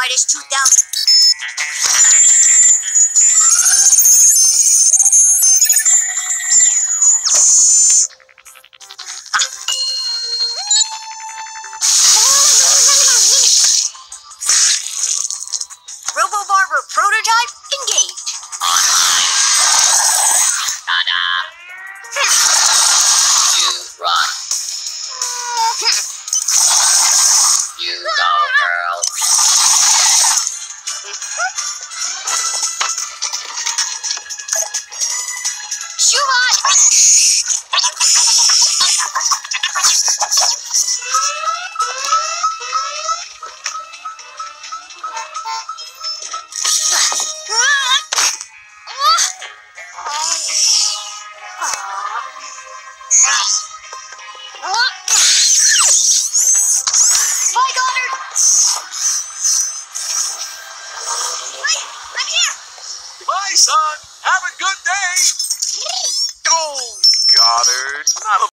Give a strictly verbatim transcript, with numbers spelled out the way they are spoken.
Midas two thousand. Robo-Barber prototype engaged. Online. Ta-da. You run. You go, girl. Shoot! Bye, Goddard! Wait, I'm here! Bye, son. Have a good day. Oh, Goddard. Not a